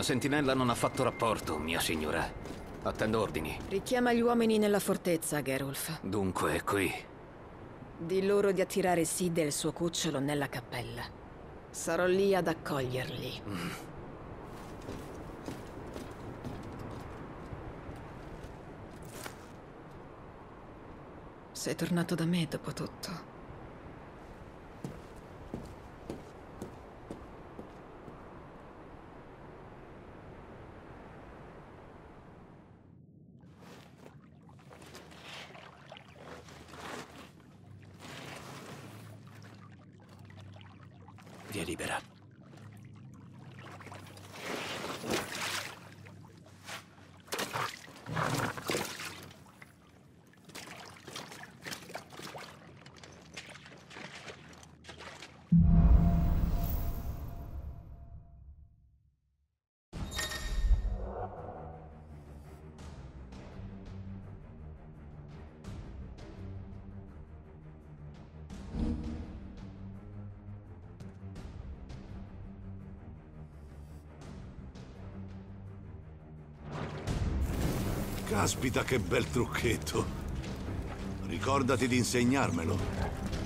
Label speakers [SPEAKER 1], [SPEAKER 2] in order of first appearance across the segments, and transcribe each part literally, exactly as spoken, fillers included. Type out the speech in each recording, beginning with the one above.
[SPEAKER 1] sentinella non ha fatto rapporto, mia signora. Attendo ordini.
[SPEAKER 2] Richiama gli uomini nella fortezza, Gerulf.
[SPEAKER 1] Dunque, è qui.
[SPEAKER 2] Di loro di attirare Sid e il suo cucciolo nella cappella. Sarò lì ad accoglierli. Mm. Sei tornato da me dopo tutto.
[SPEAKER 1] Via libera.
[SPEAKER 3] Caspita, che bel trucchetto. Ricordati di insegnarmelo.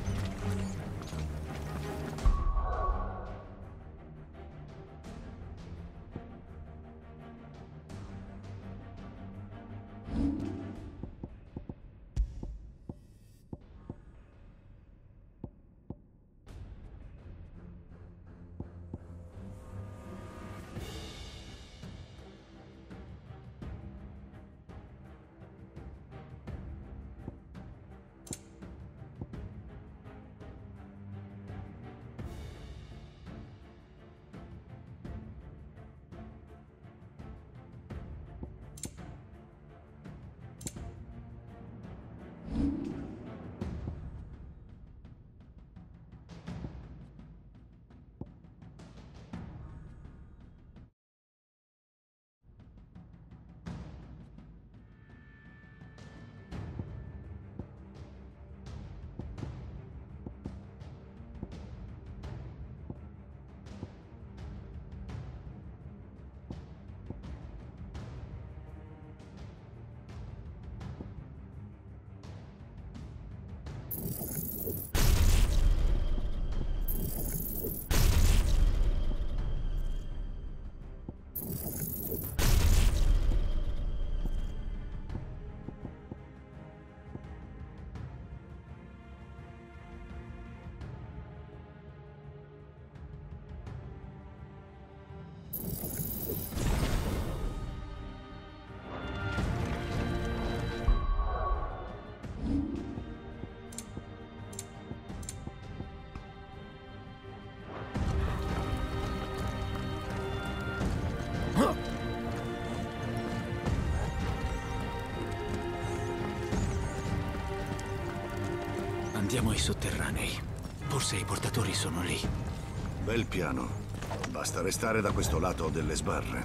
[SPEAKER 1] Andiamo ai sotterranei. Forse i portatori sono lì.
[SPEAKER 3] Bel piano. Basta restare da questo lato delle sbarre.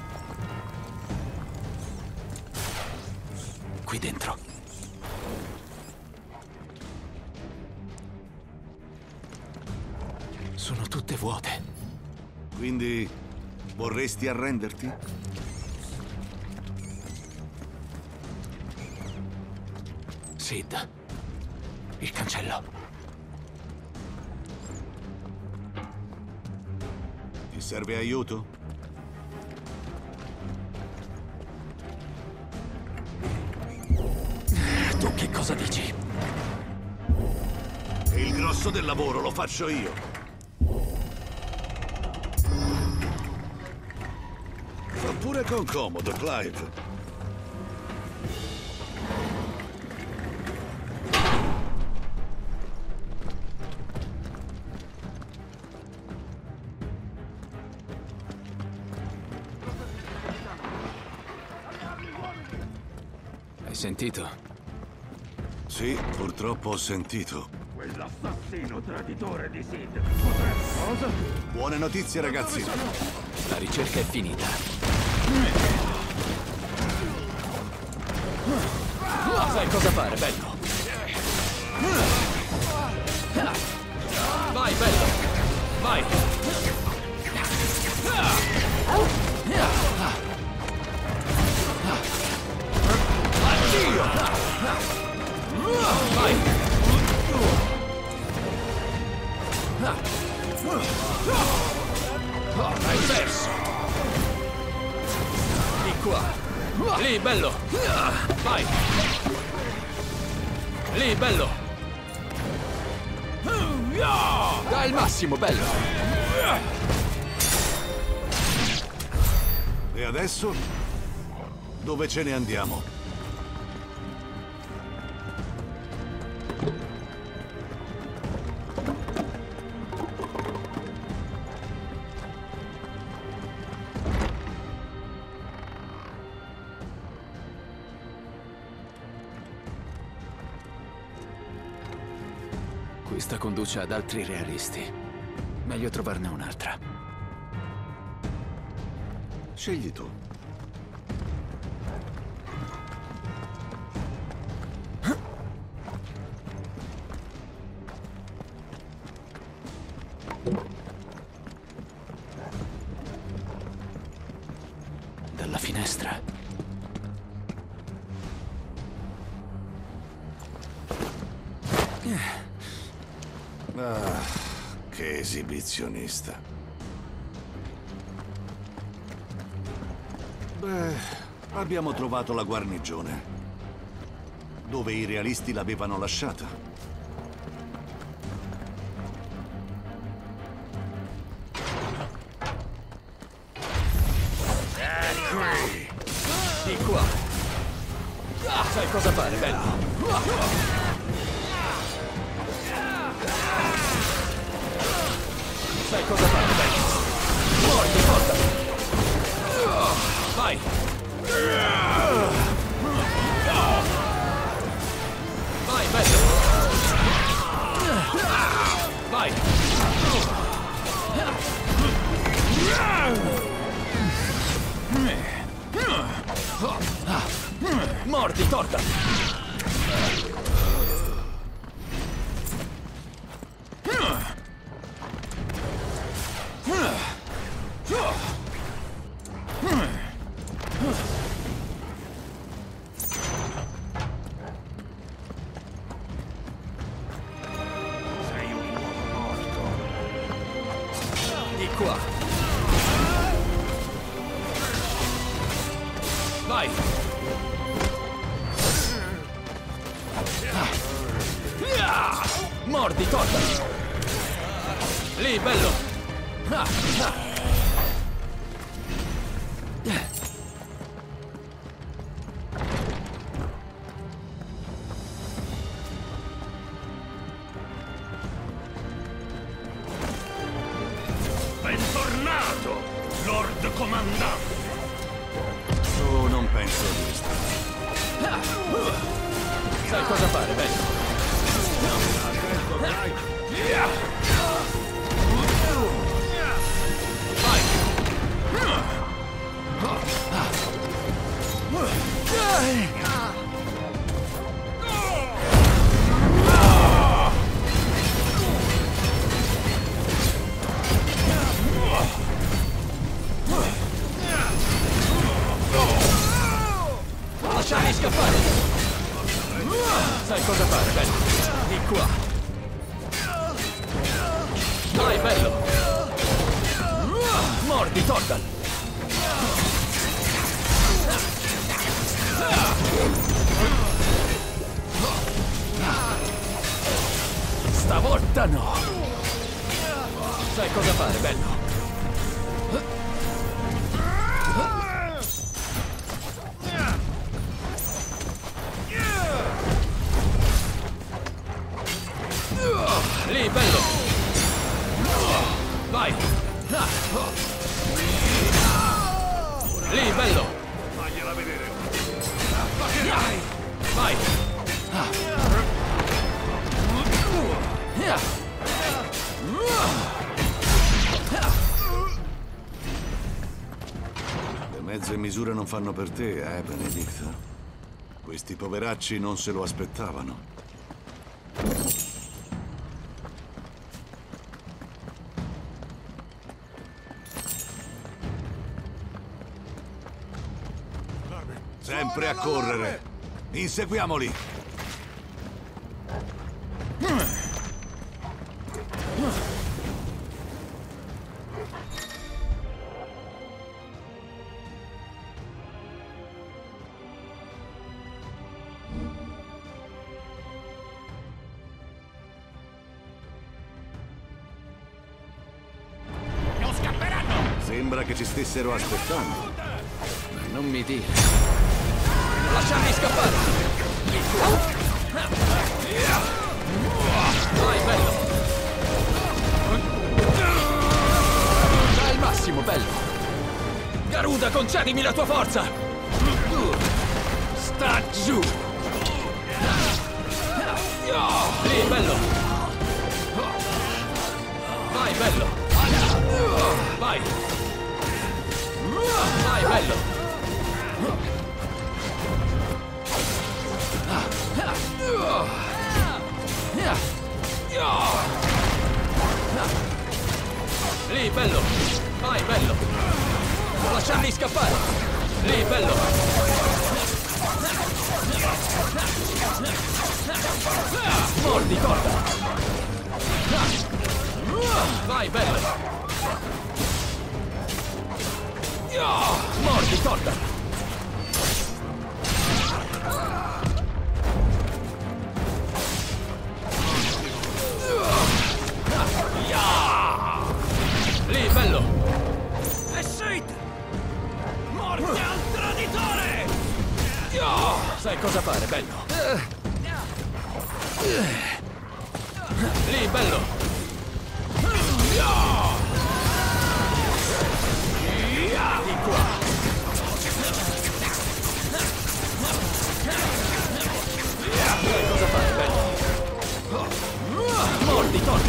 [SPEAKER 1] Qui dentro. Sono tutte vuote.
[SPEAKER 3] Quindi vorresti arrenderti?
[SPEAKER 1] Sid. Il cancello.
[SPEAKER 3] Ti serve aiuto?
[SPEAKER 1] Tu che cosa dici?
[SPEAKER 3] Il grosso del lavoro lo faccio io. Fa pure con comodo, Clive.
[SPEAKER 1] Sentito?
[SPEAKER 3] Sì, purtroppo ho sentito.
[SPEAKER 4] Quell'assassino traditore di Sid potrebbe... Cosa?
[SPEAKER 3] Buone notizie, ragazzi.
[SPEAKER 1] La ricerca è finita. Sai cosa fare, bello? Vai, bello! Vai! Lì, bello! Vai! Lì, bello! Dai il massimo, bello!
[SPEAKER 3] E adesso? Dove ce ne andiamo?
[SPEAKER 1] Questa conduce ad altri realisti. Meglio trovarne un'altra.
[SPEAKER 3] Scegli tu.
[SPEAKER 1] Dalla finestra.
[SPEAKER 3] Ah, che esibizionista. Beh, abbiamo trovato la guarnigione, dove i realisti l'avevano lasciata.
[SPEAKER 1] Qui! Di qua! Ah, sai cosa fare, bello! Sai cosa fare, bello! Mordi, porta! Vai! Vai, bello! Vai! Mordi, torta!
[SPEAKER 4] Sei un uomo morto.
[SPEAKER 1] Di qua! Vai! Mordi, torta! Lì, bello! Ah, ah.
[SPEAKER 4] Bentornato, Lord Comandante.
[SPEAKER 3] Oh, non penso a questo.
[SPEAKER 1] Sai cosa fare, bello? Vai! Lasciami scappare! Sai cosa fare, bello? Di qua! Dai, bello! Mordi, Tordan! Stavolta no! Sai cosa fare, bello? Lì, bello! Vai! Lì, bello!
[SPEAKER 3] Fagliela vedere.
[SPEAKER 1] Vai!
[SPEAKER 3] Le mezze misure non fanno per te, eh, Benedicta? Questi poveracci non se lo aspettavano. Sempre a correre! Inseguiamoli! Sembra che ci stessero aspettando.
[SPEAKER 1] Ma non mi dire.
[SPEAKER 5] Lasciarli scappare! Vai, bello! Dai al massimo, bello! Garuda, concedimi la tua forza! Sta giù! Lì, bello! Vai, bello! Vai! Vai, bello! Lì, bello! Vai, bello! Non lasciarli scappare! Lì, bello! Mordi, corda! Vai, bello! Mordi, corda! Lì, bello!
[SPEAKER 4] E Sid! Morte al traditore!
[SPEAKER 5] Sai cosa fare, bello? Lì, bello! Di qua! Sai cosa fare, bello? Mordi, corda!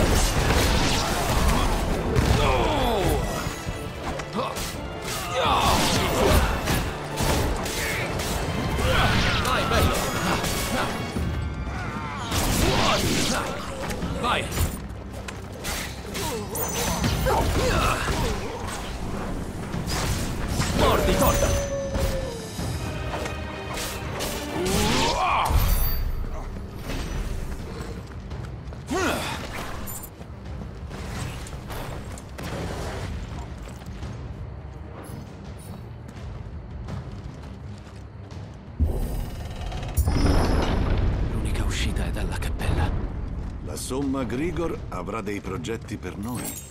[SPEAKER 5] Vai, bello! Vai! Mordi, corda!
[SPEAKER 1] L'unica uscita è dalla cappella.
[SPEAKER 3] La somma Grigor avrà dei progetti per noi.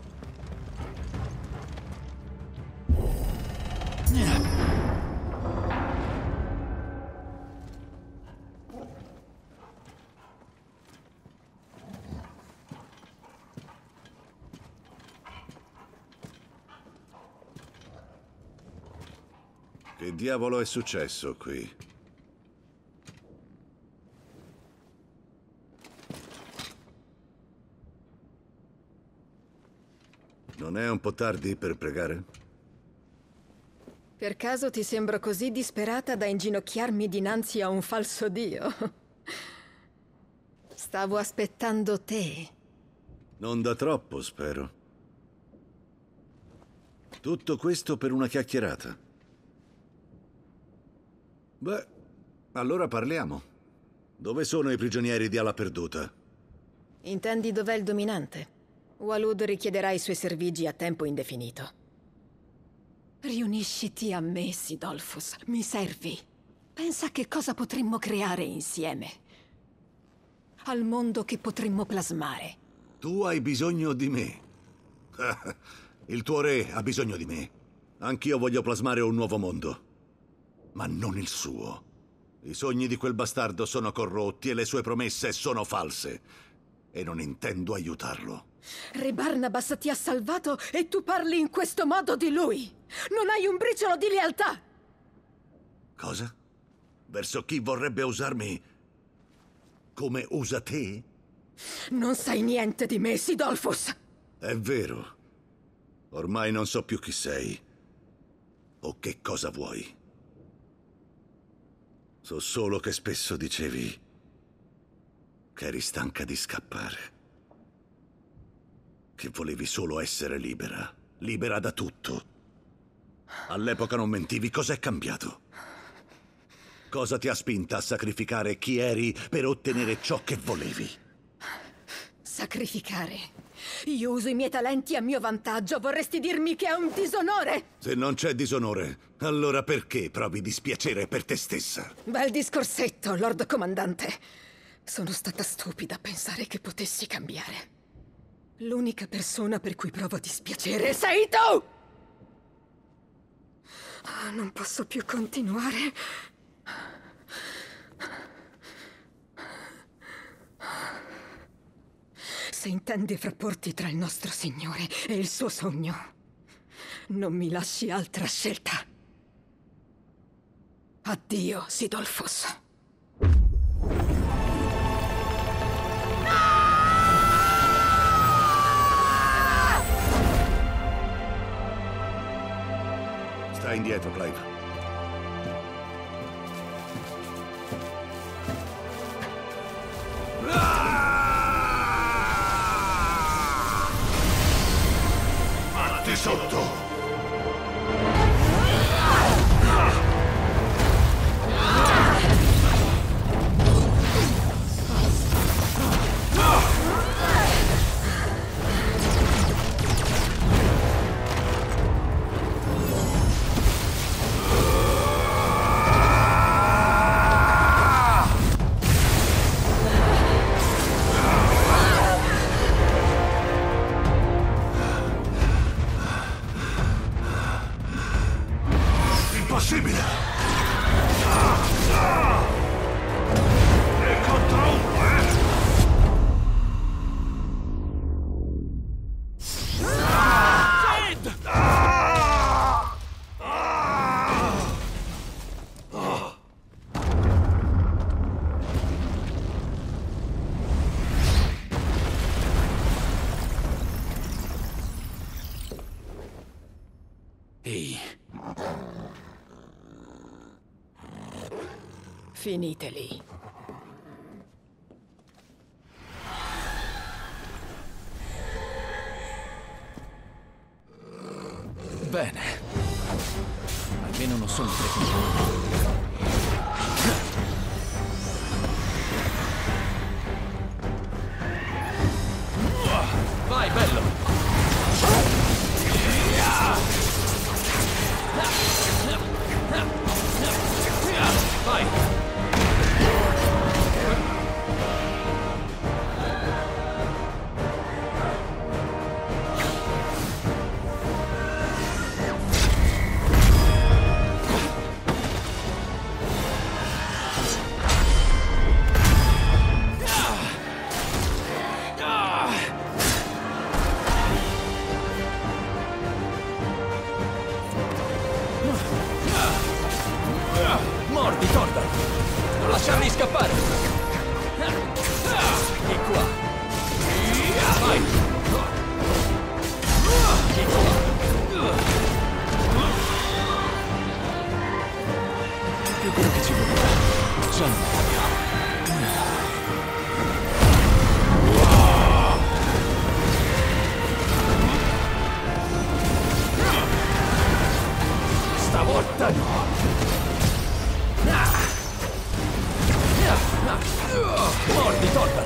[SPEAKER 3] Che diavolo è successo qui? Non è un po' tardi per pregare?
[SPEAKER 2] Per caso ti sembro così disperata da inginocchiarmi dinanzi a un falso dio? Stavo aspettando te.
[SPEAKER 3] Non da troppo, spero. Tutto questo per una chiacchierata. Beh, allora parliamo. Dove sono i prigionieri di Ala Perduta?
[SPEAKER 2] Intendi dov'è il dominante? Walud richiederà i suoi servigi a tempo indefinito. Riunisciti a me, Sidolfus. Mi servi. Pensa che cosa potremmo creare insieme. Al mondo che potremmo plasmare.
[SPEAKER 3] Tu hai bisogno di me. Il tuo re ha bisogno di me. Anch'io voglio plasmare un nuovo mondo. Ma non il suo. I sogni di quel bastardo sono corrotti e le sue promesse sono false. E non intendo aiutarlo.
[SPEAKER 2] Re Barnabas ti ha salvato e tu parli in questo modo di lui. Non hai un briciolo di lealtà.
[SPEAKER 3] Cosa? Verso chi vorrebbe usarmi come usa te?
[SPEAKER 2] Non sai niente di me, Sidolfus.
[SPEAKER 3] È vero. Ormai non so più chi sei. O che cosa vuoi. So solo che spesso dicevi che eri stanca di scappare. Che volevi solo essere libera. Libera da tutto. All'epoca non mentivi. Cos'è cambiato? Cosa ti ha spinta a sacrificare chi eri per ottenere ciò che volevi?
[SPEAKER 2] Sacrificare? Io uso i miei talenti a mio vantaggio. Vorresti dirmi che è un disonore?
[SPEAKER 3] Se non c'è disonore, allora perché provi dispiacere per te stessa?
[SPEAKER 2] Bel discorsetto, Lord Comandante. Sono stata stupida a pensare che potessi cambiare. L'unica persona per cui provo dispiacere sei tu! Non posso più continuare. Se intendi frapporti tra il nostro Signore e il suo sogno, non mi lasci altra scelta. Addio, Sidolfos.
[SPEAKER 3] Stai indietro, Clive. Fatti sotto! Impossibile! E contro uno, eh? Sid!
[SPEAKER 1] Ehi.
[SPEAKER 2] Finite lì.
[SPEAKER 1] Bene. Almeno non sono tre coglioni.
[SPEAKER 5] Vai, bello! Vai! Mordi, Thordan! Non lasciarli scappare! Di qua! Vai! Di qua!
[SPEAKER 1] Più quello che ci vuole. Già non
[SPEAKER 5] Stavolta no! Mordi, Thordan!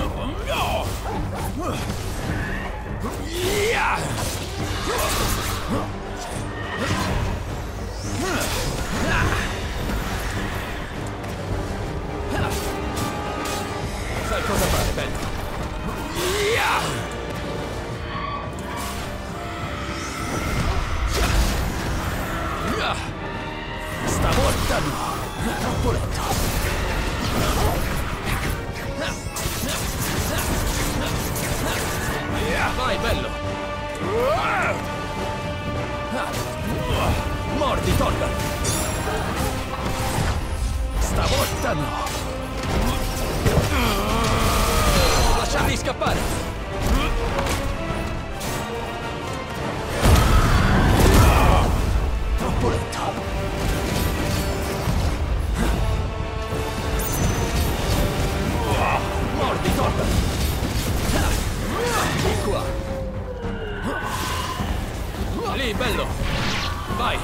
[SPEAKER 5] Sai cosa fare, bello? Stavolta no! Troppo lento! Vai, bello! Mordi, Thordan! Stavolta no! Lasciarli scappare! Troppo lento! Mordi, Thordan! Di qua! Lì, bello! Vai!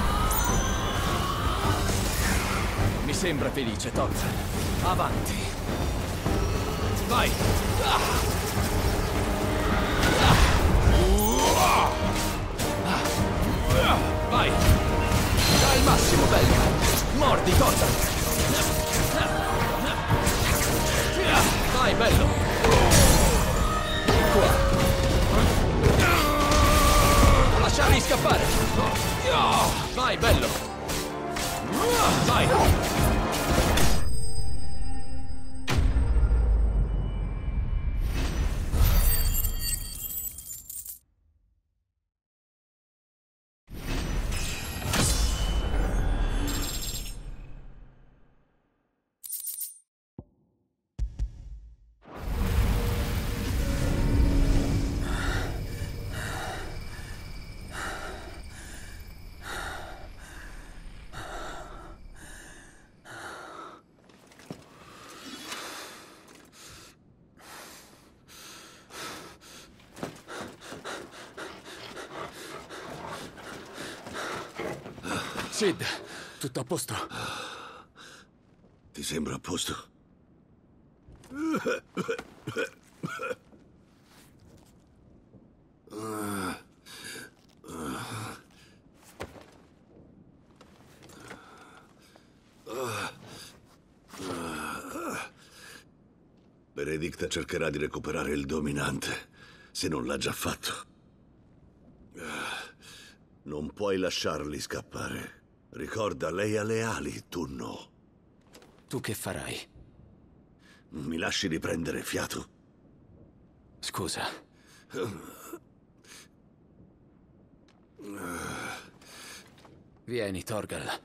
[SPEAKER 5] Mi sembra felice, Thordan. Avanti! Vai! Vai! Dai il massimo, bello! Mordi, Thordan! Vai, bello! Di qua! Non lasciarli scappare! Vai, bello! Vai! Sid, tutto a posto?
[SPEAKER 3] Ti sembra a posto? Benedict cercherà di recuperare il dominante, se non l'ha già fatto. Non puoi lasciarli scappare. Ricorda, lei ha le ali, tu no.
[SPEAKER 5] Tu che farai?
[SPEAKER 3] Mi lasci riprendere fiato?
[SPEAKER 5] Scusa. Vieni, Torgal.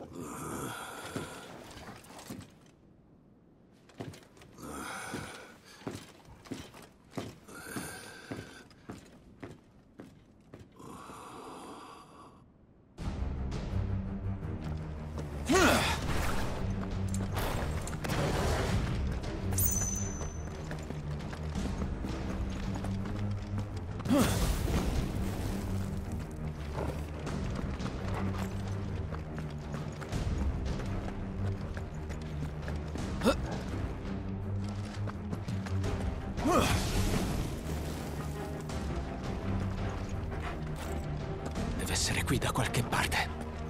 [SPEAKER 5] Deve essere qui da qualche parte.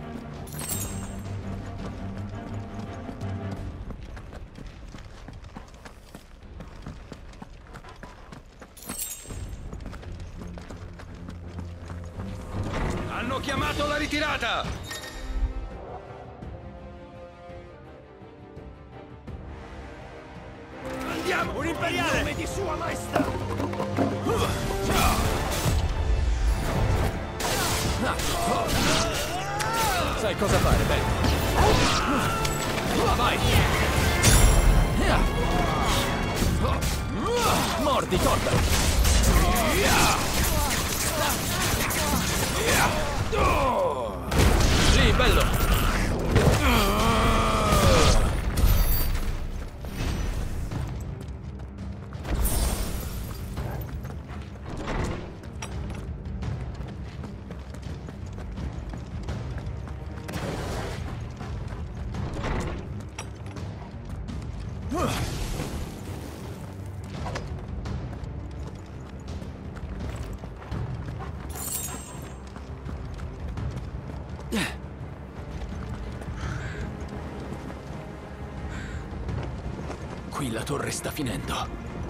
[SPEAKER 4] Hanno chiamato la ritirata! Andiamo! Un imperiale! In nome di Sua Maestà!
[SPEAKER 5] Sai cosa fare, bello? Vai! Mordi, Torgal! Lì, bello! Qui la torre sta finendo.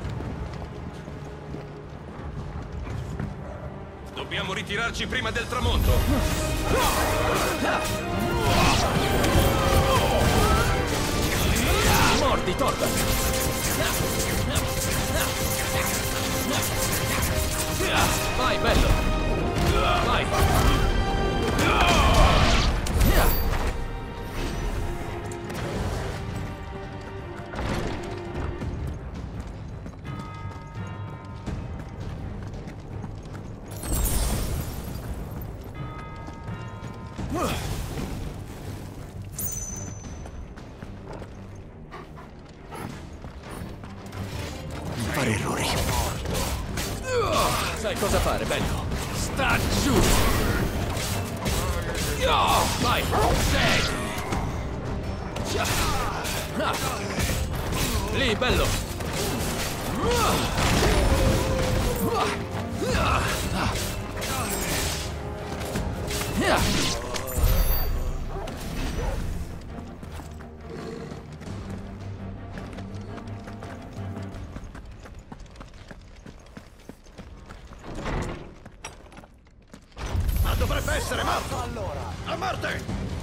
[SPEAKER 4] Dobbiamo ritirarci prima del tramonto!
[SPEAKER 5] Mordi, Torgal! Vai, bello! Vai! Non fare errori. Sai cosa fare, bello? Sta giù! Vai! Lì, bello!
[SPEAKER 3] dovrebbe essere morto! Allora! A morte!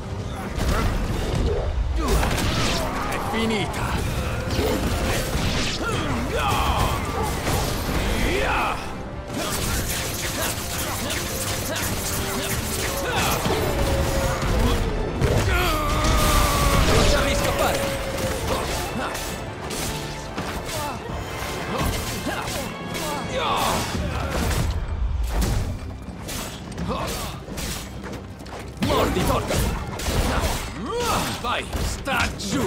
[SPEAKER 5] È finita! Lasciarli scappare! Mordi, torta! Vai, sta giù!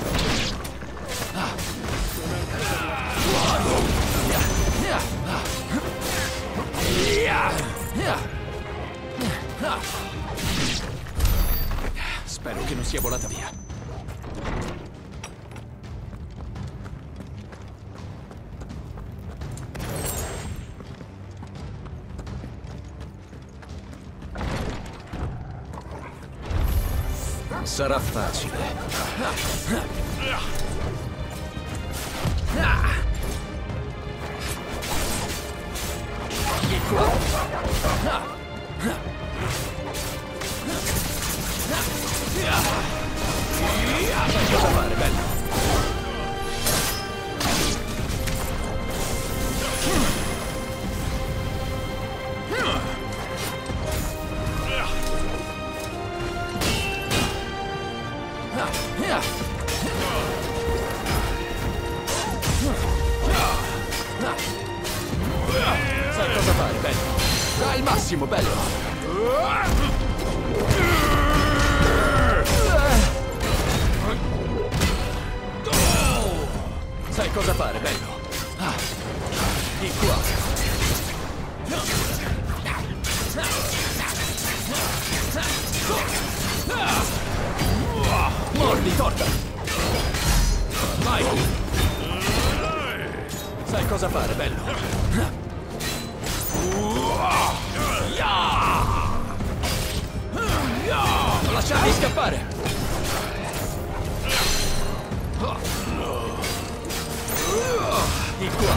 [SPEAKER 5] Spero che non sia volata via. Sarà facile. Di qua. Sai cosa fare, bello? Sai cosa fare, bello? Dai il massimo, bello! Sai cosa fare, bello? Ah, di qua! Mordi, torta! Vai! Sai cosa fare, bello? Non lasciarli scappare! Di qua!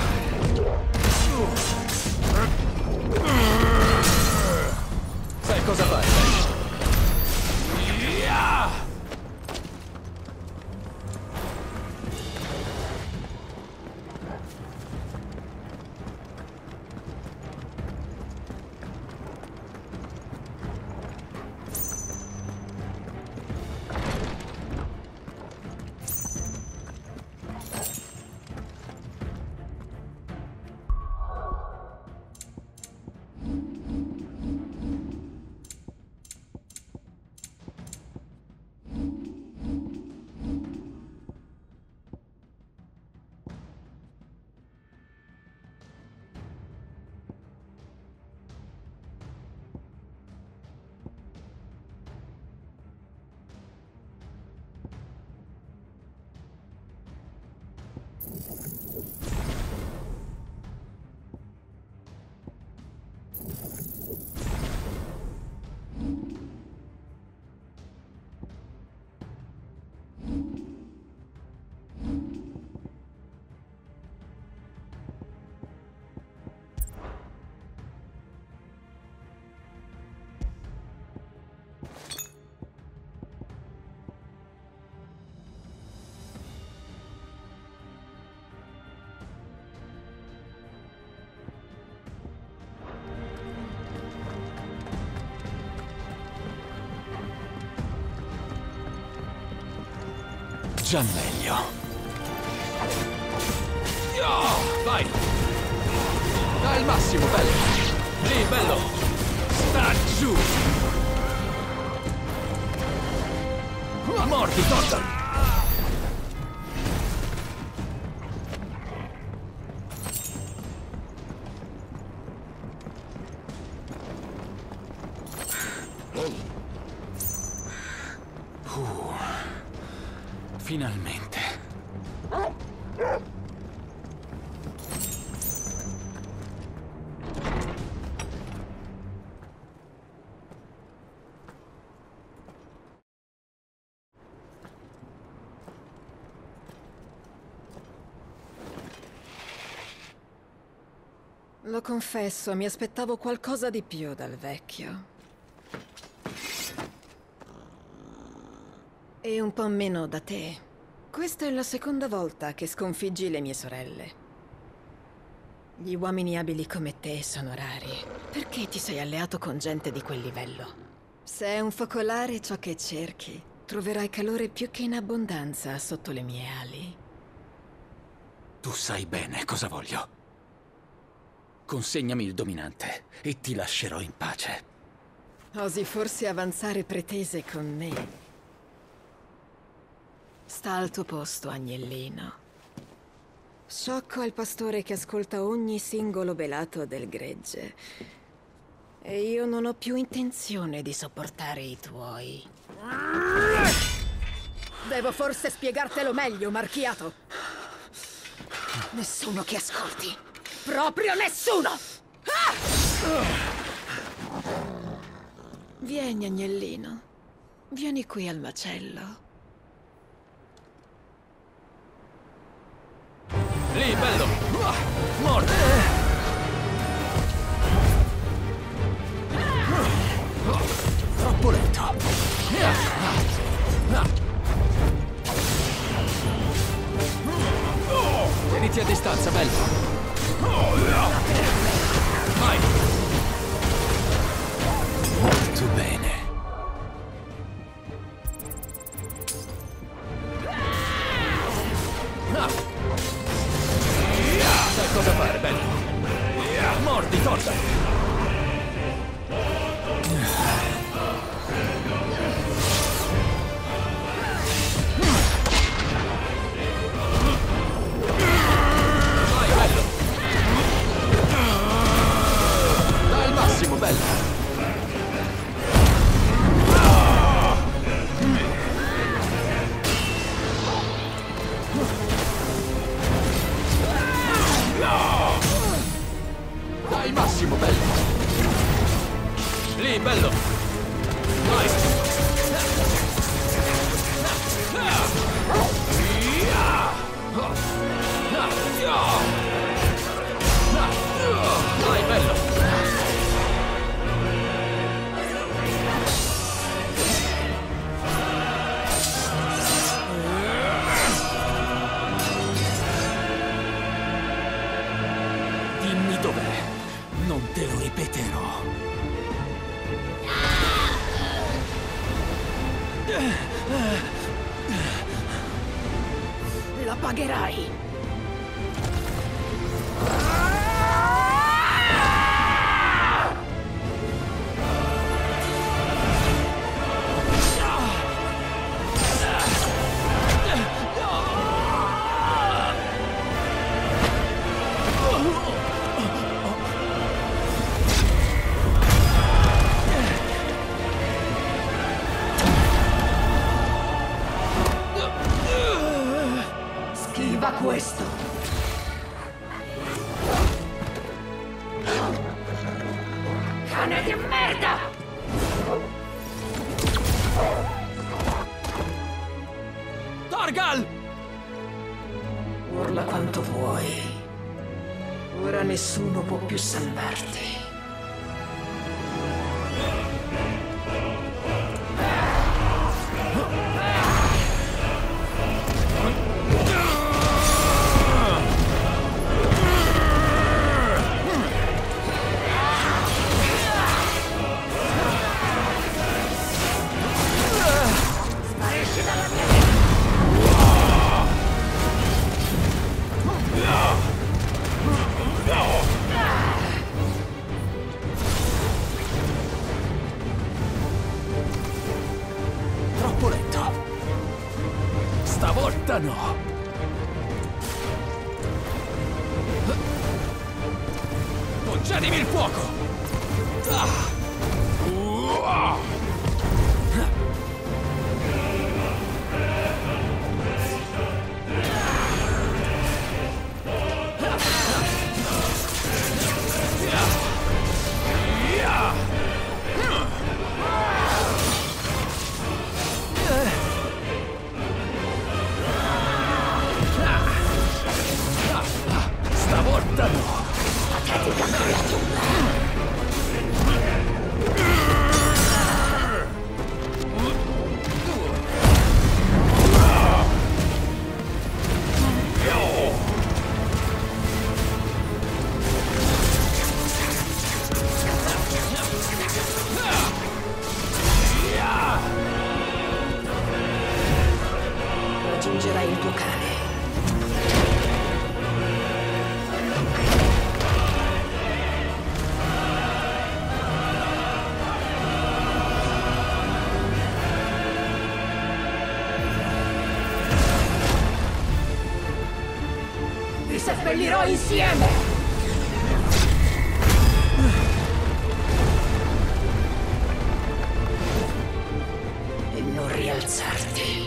[SPEAKER 5] Sai cosa fare, bello? Già meglio. Vai! Dai il massimo, bello! Lì, bello! Sta giù! Morti, torta! Uh, finalmente.
[SPEAKER 2] Lo confesso, mi aspettavo qualcosa di più dal vecchio. E un po' meno da te. Questa è la seconda volta che sconfiggi le mie sorelle. Gli uomini abili come te sono rari. Perché ti sei alleato con gente di quel livello? Se è un focolare ciò che cerchi, troverai calore più che in abbondanza sotto le mie ali.
[SPEAKER 1] Tu sai bene cosa voglio. Consegnami il dominante e ti lascerò in pace.
[SPEAKER 2] Osi forse avanzare pretese con me? Sta al tuo posto, agnellino. Sciocco al pastore che ascolta ogni singolo belato del gregge. E io non ho più intenzione di sopportare i tuoi. Devo forse spiegartelo meglio, marchiato. Nessuno che ascolti. Proprio nessuno! Ah! Vieni, agnellino. Vieni qui al macello.
[SPEAKER 5] Lì, bello! Mordi!
[SPEAKER 1] Troppo lento.
[SPEAKER 5] Tieniti a distanza, bello! Vai!
[SPEAKER 1] Molto bene.
[SPEAKER 5] Sai cosa fare, bello! Mordi, torta! Vai, bello! Dai il massimo, bello! Dai il massimo, bello! Lì, bello! Vai! Vai, bello! Dimmi dov'è. Non te lo ripeterò.
[SPEAKER 2] La pagherai. Schiva questo. Cane di merda!
[SPEAKER 5] Targal!
[SPEAKER 2] Urla quanto vuoi. Ora nessuno può più salvarti.
[SPEAKER 1] Troppo lento.
[SPEAKER 5] Stavolta no! Concedimi il fuoco! Ah! Uh! Stavolta no!
[SPEAKER 2] seppellirò insieme! E non rialzarti.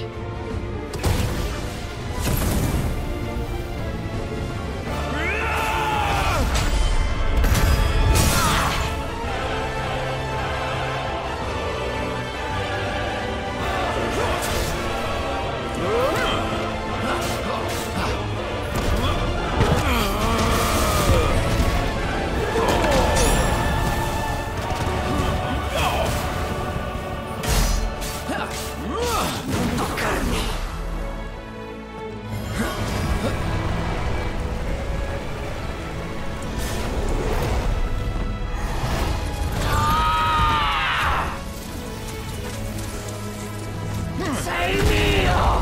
[SPEAKER 2] Sei mio!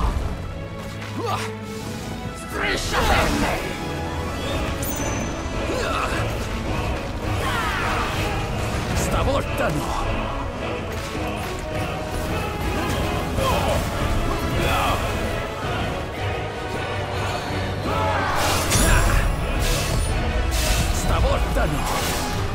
[SPEAKER 2] Striscia per me!
[SPEAKER 5] Stavolta no! Stavolta no!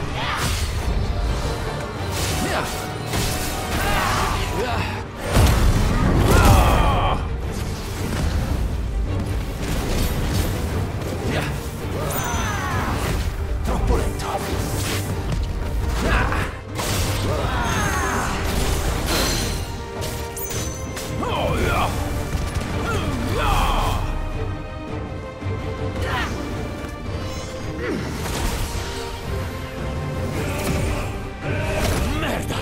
[SPEAKER 1] Troppo lento.
[SPEAKER 5] Merda!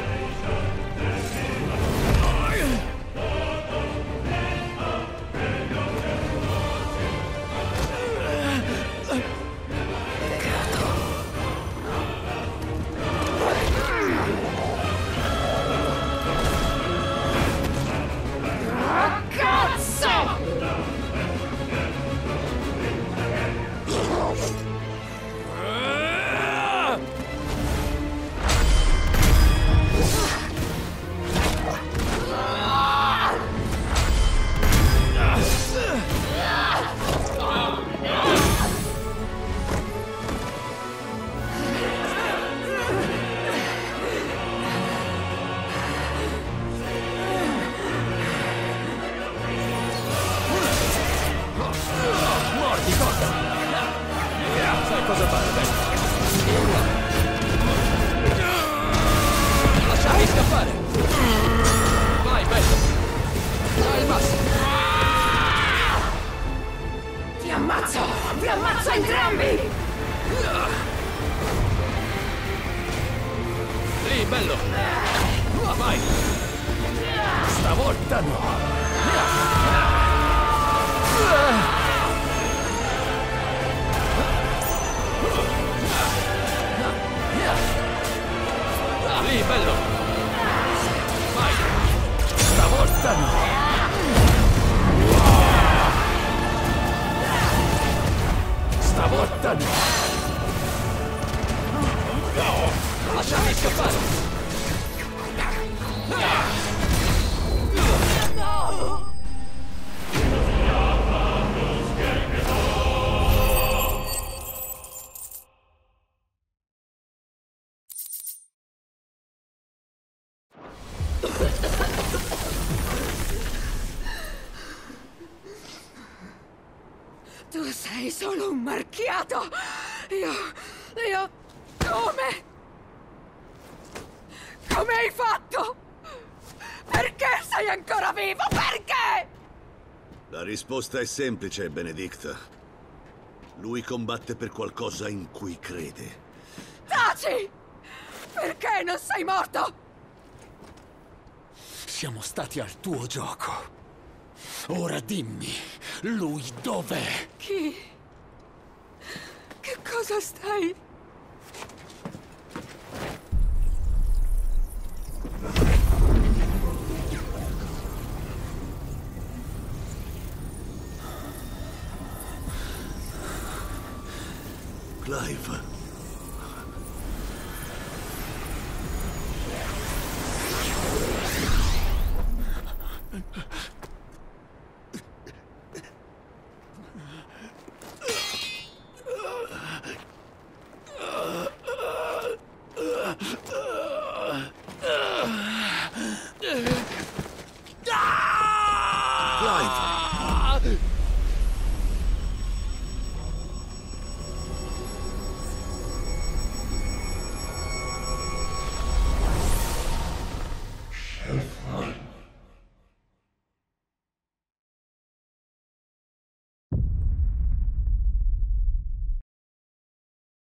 [SPEAKER 5] Mordi, cosa? Sai cosa fare, bello? Lasciami scappare! Vai, bello! Dai, il massimo!
[SPEAKER 2] Ti ammazzo! Vi ammazzo entrambi!
[SPEAKER 5] Lì, bello! Vai! Stavolta no! Lì, bello! Vai! Stavolta no! Stavolta no! Lasciami scappare!
[SPEAKER 2] Tu sei solo un marchiato! Io... io... come? Come hai fatto? Perché sei ancora vivo? Perché?
[SPEAKER 3] La risposta è semplice, Benedicta. Lui combatte per qualcosa in cui crede.
[SPEAKER 2] Taci! Perché non sei morto?
[SPEAKER 5] Siamo stati al tuo gioco. Ora dimmi, lui dov'è?
[SPEAKER 2] Chi? Che cosa stai?
[SPEAKER 3] Clive.